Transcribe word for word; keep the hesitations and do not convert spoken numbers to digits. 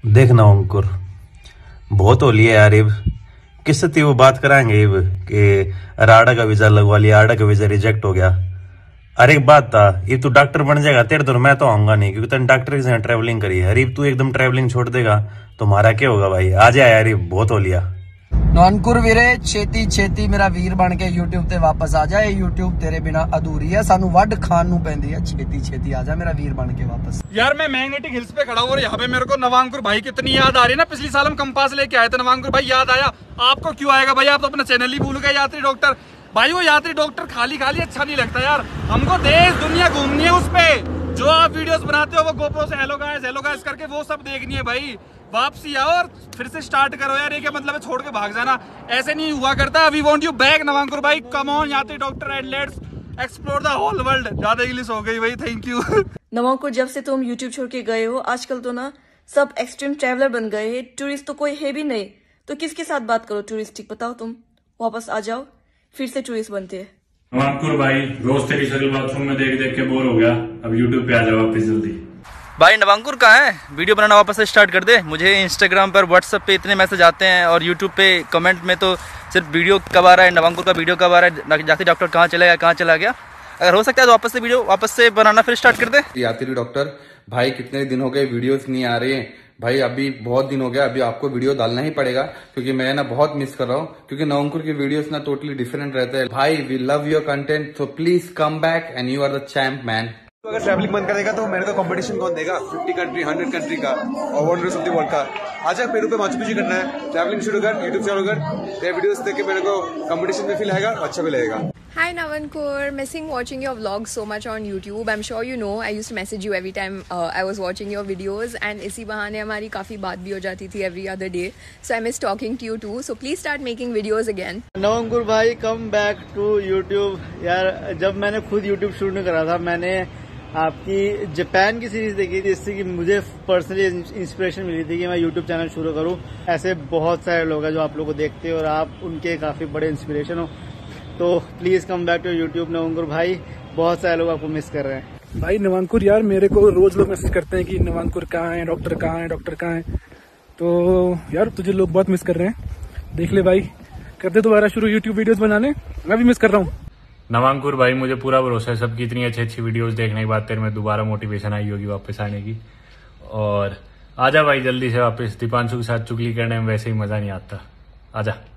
देखना अंकुर, बहुत हो लिया यार। इब किससे थी वो बात कराएंगे इब कि राडा का वीजा लगवा लिया, आडा का वीजा रिजेक्ट हो गया। अरे एक बात था, ये तू डॉक्टर बन जाएगा तेरे तो मैं तो आऊंगा नहीं, क्योंकि तूने डॉक्टर के साथ ट्रेवलिंग करी है। अरे तू एकदम ट्रेवलिंग छोड़ देगा तो हमारा क्या होगा भाई। आ जा यार, बहुत हो लिया। नवंकुर वीरे छेती छेती मेरा वीर बन के यूट्यूब ते वापस आ जाए। यूट्यूब तेरे बिना अधूरी है, सानू वड खान नू पैंदी है। छेती छेती आ जा मेरा वीर बन के वापस। यार मैं मैग्नेटिक हिल्स पे खड़ा हूँ और यहाँ पे मेरे को नवांकुर भाई कितनी याद आ रही है ना। पिछली साल हम कंपास लेके आए थे, नवांकुर भाई याद आया आपको? क्यों आएगा भाई, आप तो अपना चैनल ही भूल गए। यात्री डॉक्टर भाई, वो यात्री डॉक्टर खाली खाली अच्छा नहीं लगता यार। हमको देश दुनिया घूमनी है, उस पे जो आप वीडियोस बनाते हो वो गोप्रो से हेलो गाइस हेलो गाइस करके वो सब देखनी है भाई। वापसी आओ और फिर से स्टार्ट करो यार। ये क्या मतलब है छोड़ के भाग जाना, ऐसे नहीं हुआ करता। We want you back Navankur भाई, come on Yatri doctor and let's explore the whole world. ज्यादा इंग्लिश हो गई भाई, थैंक यू। नवांकुर, जब से तुम यूट्यूब छोड़ के गए हो आजकल तो ना सब एक्सट्रीम ट्रैवलर बन गए हैं। टूरिस्ट तो कोई है भी नहीं, तो किसके साथ बात करो टूरिस्टिक बताओ। तुम वापस आ जाओ, फिर से टूरिस्ट बनते हैं। नवांकुर भाई, रोज तेरी शक्ल बाथरूम में देख देख के बोर हो गया, अब यूट्यूब पे आ जाओ वापस जल्दी। भाई नवांकुर कहाँ है? वीडियो बनाना वापस से स्टार्ट कर दे। मुझे इंस्टाग्राम पर व्हाट्सएप पे इतने मैसेज आते हैं और यूट्यूब पे कमेंट में तो सिर्फ वीडियो कब आ रहा है, नवांकुर का वीडियो कब आ रहा है, जाती डॉक्टर कहाँ चला गया कहाँ चला गया। अगर हो सकता है तो वापस से वीडियो वापस से बनाना फिर स्टार्ट कर दे। यात्री डॉक्टर भाई, कितने दिन हो गए वीडियोस नहीं आ रहे हैं भाई। अभी बहुत दिन हो गया, अभी आपको वीडियो डालना ही पड़ेगा क्योंकि मैं ना बहुत मिस कर रहा हूँ। क्योंकि नवंकुर की वीडियोस ना टोटली डिफरेंट रहते हैं भाई। We love your content, so please come back and you are the champ man. तो अगर ट्रैवलिंग बंद करेगा तो मेरे को कंपटीशन कौन देगा? फिफ्टी कंट्री, हंड्रेड कंट्री का और वंडर्स ऑफ द वर्ल्ड का। आजा पेरू पे माचू पिचू करना है, ट्रैवलिंग शुरू कर, यूट्यूब चालू कर, तेरे वीडियोस देख के मेरे को कंपटीशन में फील आएगा, अच्छा भी लगेगा। Hi Navankar, missing watching your vlogs so much on YouTube. I'm sure you know I used to message you every time uh, I was watching your videos, and इसी बहाने हमारी काफी बात भी हो जाती थी every other day. So I miss talking to you too. So please start making videos again. नवंकुर भाई, कम बैक टू यूट्यूब। यार जब मैंने खुद यूट्यूब शुरू करा था, मैंने आपकी जापान की सीरीज देखी थी, जिससे कि मुझे पर्सनली इंस्पिरेशन मिली थी कि मैं यूट्यूब चैनल शुरू करूं। ऐसे बहुत सारे लोग हैं जो आप लोगों को देखते हो और आप उनके काफी बड़े इंस्पिरेशन हो। तो please come back to YouTube Navankur भाई, बहुत सारे लोग आपको मिस कर रहे हैं। भाई नवांकुर यार, मेरे को रोज लोग मैसेज करते हैं कि नवांकुर कहाँ है, डॉक्टर कहाँ है, डॉक्टर कहाँ है। तो यार तुझे लोग बहुत मिस कर रहे हैं। देख ले भाई, कर दे दोबारा शुरू यूट्यूब वीडियोस बनाने, मैं भी मिस कर रहा हूँ। नवांकुर भाई, मुझे पूरा भरोसा है सबकी इतनी अच्छी अच्छी वीडियोस देखने के बाद तेरे में दोबारा मोटिवेशन आई होगी वापस आने की। और आजा भाई जल्दी से वापस, दीपांशु के साथ चुगली करने में वैसे ही मजा नहीं आता। आजा।